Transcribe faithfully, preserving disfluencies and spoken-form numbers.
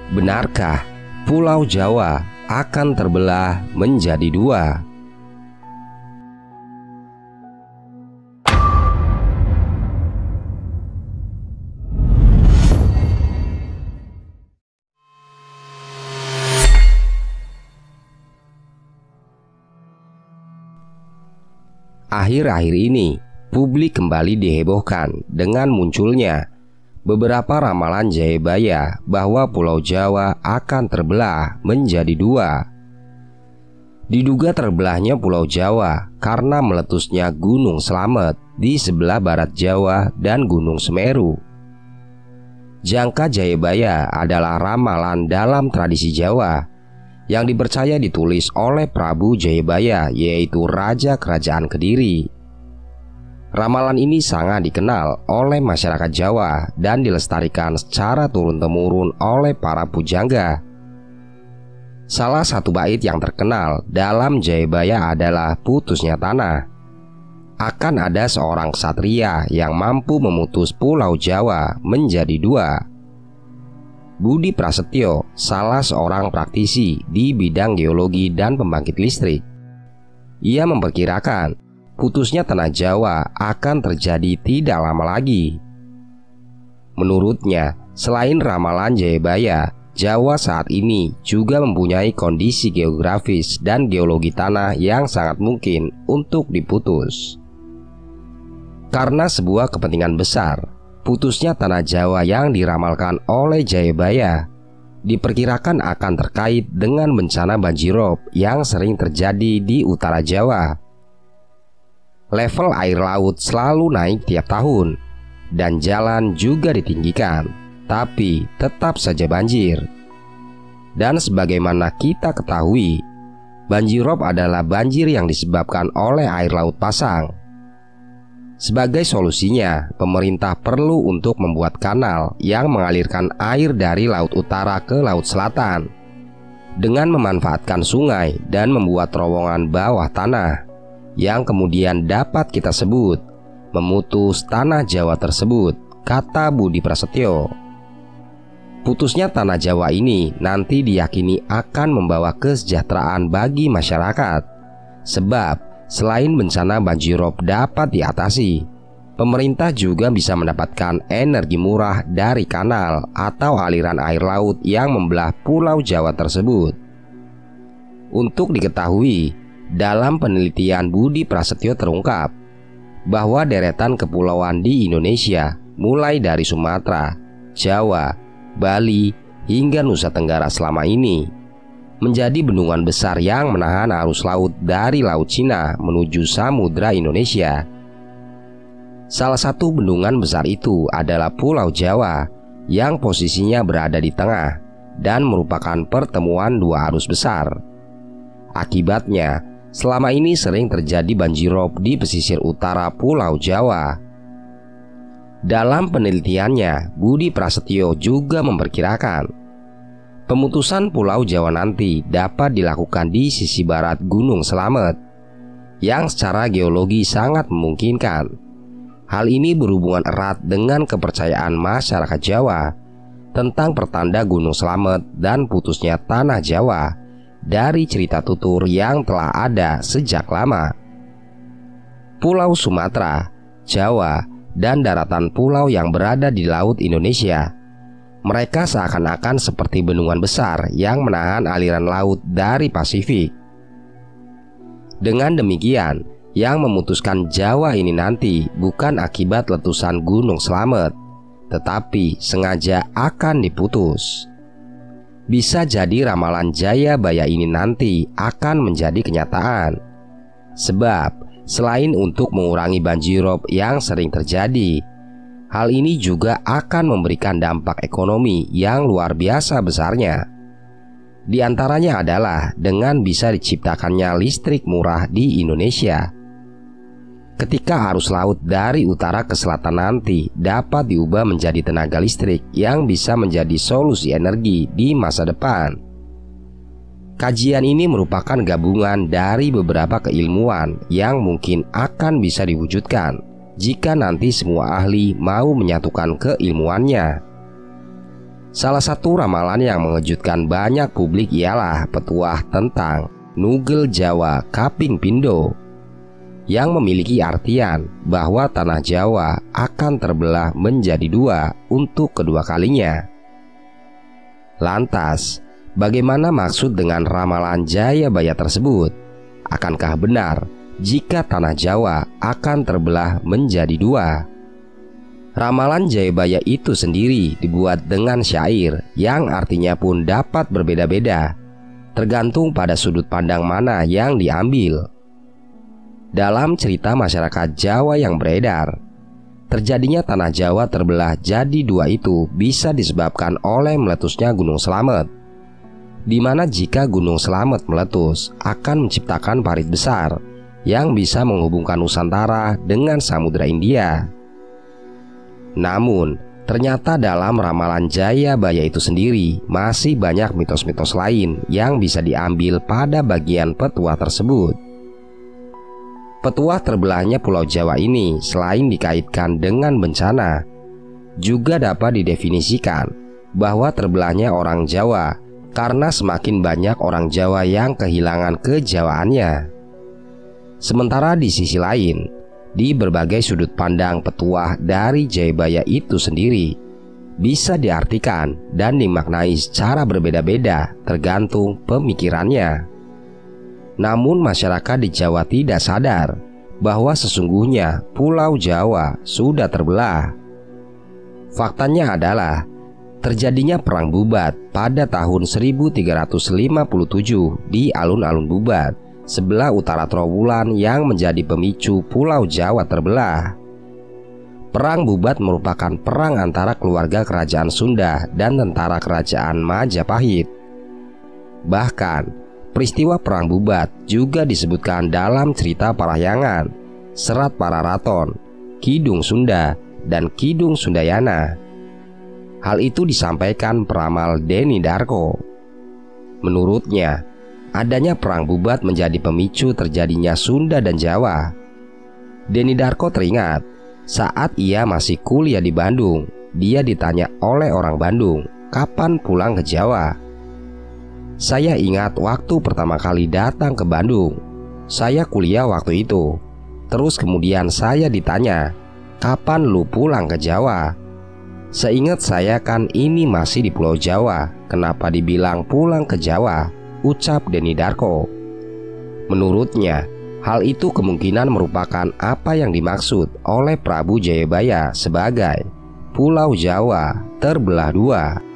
Benarkah Pulau Jawa akan terbelah menjadi dua? Akhir-akhir ini, publik kembali dihebohkan dengan munculnya beberapa ramalan Jayabaya bahwa Pulau Jawa akan terbelah menjadi dua. Diduga terbelahnya Pulau Jawa karena meletusnya Gunung Slamet di sebelah barat Jawa dan Gunung Semeru. Jangka Jayabaya adalah ramalan dalam tradisi Jawa yang dipercaya ditulis oleh Prabu Jayabaya, yaitu Raja Kerajaan Kediri. Ramalan ini sangat dikenal oleh masyarakat Jawa dan dilestarikan secara turun-temurun oleh para pujangga. Salah satu bait yang terkenal dalam Jayabaya adalah putusnya tanah. Akan ada seorang ksatria yang mampu memutus Pulau Jawa menjadi dua. Budi Prasetyo, salah seorang praktisi di bidang geologi dan pembangkit listrik, ia memperkirakan putusnya tanah Jawa akan terjadi tidak lama lagi. Menurutnya, selain ramalan Jayabaya, Jawa saat ini juga mempunyai kondisi geografis dan geologi tanah yang sangat mungkin untuk diputus. Karena sebuah kepentingan besar, putusnya tanah Jawa yang diramalkan oleh Jayabaya diperkirakan akan terkait dengan bencana banjirop yang sering terjadi di utara Jawa. Level air laut selalu naik tiap tahun dan jalan juga ditinggikan, tapi tetap saja banjir. Dan sebagaimana kita ketahui, banjirop adalah banjir yang disebabkan oleh air laut pasang. Sebagai solusinya, pemerintah perlu untuk membuat kanal yang mengalirkan air dari laut utara ke laut selatan dengan memanfaatkan sungai dan membuat terowongan bawah tanah yang kemudian dapat kita sebut memutus tanah Jawa tersebut, kata Budi Prasetyo. Putusnya tanah Jawa ini nanti diyakini akan membawa kesejahteraan bagi masyarakat, sebab selain bencana banjirop dapat diatasi, pemerintah juga bisa mendapatkan energi murah dari kanal atau aliran air laut yang membelah Pulau Jawa tersebut. Untuk diketahui, dalam penelitian Budi Prasetyo terungkap bahwa deretan kepulauan di Indonesia mulai dari Sumatera, Jawa, Bali, hingga Nusa Tenggara selama ini menjadi bendungan besar yang menahan arus laut dari Laut Cina menuju Samudra Indonesia. Salah satu bendungan besar itu adalah Pulau Jawa yang posisinya berada di tengah dan merupakan pertemuan dua arus besar. Akibatnya, selama ini sering terjadi banjirop di pesisir utara Pulau Jawa. Dalam penelitiannya, Budi Prasetyo juga memperkirakan pemutusan Pulau Jawa nanti dapat dilakukan di sisi barat Gunung Slamet yang secara geologi sangat memungkinkan. Hal ini berhubungan erat dengan kepercayaan masyarakat Jawa tentang pertanda Gunung Slamet dan putusnya tanah Jawa dari cerita tutur yang telah ada sejak lama. Pulau Sumatera, Jawa, dan daratan pulau yang berada di Laut Indonesia, mereka seakan-akan seperti bendungan besar yang menahan aliran laut dari Pasifik. Dengan demikian, yang memutuskan Jawa ini nanti bukan akibat letusan Gunung Slamet, tetapi sengaja akan diputus. Bisa jadi ramalan Jayabaya ini nanti akan menjadi kenyataan. Sebab selain untuk mengurangi banjirop yang sering terjadi, hal ini juga akan memberikan dampak ekonomi yang luar biasa besarnya. Di antaranya adalah dengan bisa diciptakannya listrik murah di Indonesia. Ketika arus laut dari utara ke selatan nanti dapat diubah menjadi tenaga listrik yang bisa menjadi solusi energi di masa depan. Kajian ini merupakan gabungan dari beberapa keilmuan yang mungkin akan bisa diwujudkan jika nanti semua ahli mau menyatukan keilmuannya. Salah satu ramalan yang mengejutkan banyak publik ialah petuah tentang Nugel Jawa Kaping Pindo, yang memiliki artian bahwa tanah Jawa akan terbelah menjadi dua untuk kedua kalinya. Lantas, bagaimana maksud dengan ramalan Jayabaya tersebut? Akankah benar jika tanah Jawa akan terbelah menjadi dua? Ramalan Jayabaya itu sendiri dibuat dengan syair yang artinya pun dapat berbeda-beda, tergantung pada sudut pandang mana yang diambil. Dalam cerita masyarakat Jawa yang beredar, terjadinya tanah Jawa terbelah jadi dua itu bisa disebabkan oleh meletusnya Gunung Slamet, di mana jika Gunung Slamet meletus akan menciptakan parit besar yang bisa menghubungkan Nusantara dengan Samudra India. Namun, ternyata dalam ramalan Jayabaya itu sendiri masih banyak mitos-mitos lain yang bisa diambil pada bagian petuah tersebut. Petuah terbelahnya Pulau Jawa ini selain dikaitkan dengan bencana, juga dapat didefinisikan bahwa terbelahnya orang Jawa karena semakin banyak orang Jawa yang kehilangan kejawaannya. Sementara di sisi lain, di berbagai sudut pandang petuah dari Jayabaya itu sendiri bisa diartikan dan dimaknai secara berbeda-beda tergantung pemikirannya. Namun masyarakat di Jawa tidak sadar bahwa sesungguhnya Pulau Jawa sudah terbelah. Faktanya adalah terjadinya perang Bubat pada tahun seribu tiga ratus lima puluh tujuh di alun-alun Bubat, sebelah utara Trowulan, yang menjadi pemicu Pulau Jawa terbelah. Perang Bubat merupakan perang antara keluarga kerajaan Sunda dan tentara kerajaan Majapahit. Bahkan, peristiwa perang Bubat juga disebutkan dalam cerita Parahyangan, Serat Pararaton, Kidung Sunda, dan Kidung Sundayana. Hal itu disampaikan peramal Deni Darko. Menurutnya, adanya perang Bubat menjadi pemicu terjadinya Sunda dan Jawa. Deni Darko teringat saat ia masih kuliah di Bandung, dia ditanya oleh orang Bandung kapan pulang ke Jawa. Saya ingat waktu pertama kali datang ke Bandung, saya kuliah waktu itu. Terus kemudian saya ditanya, kapan lu pulang ke Jawa? Seingat saya kan ini masih di Pulau Jawa, kenapa dibilang pulang ke Jawa? Ucap Deni Darko. Menurutnya, hal itu kemungkinan merupakan apa yang dimaksud oleh Prabu Jayabaya sebagai Pulau Jawa terbelah dua.